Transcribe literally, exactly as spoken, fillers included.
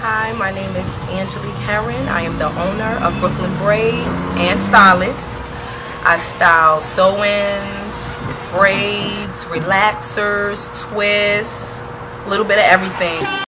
Hi, my name is Angelique. I am the owner of Brooklyn Braids and stylist. I style sew-ins, braids, relaxers, twists, a little bit of everything.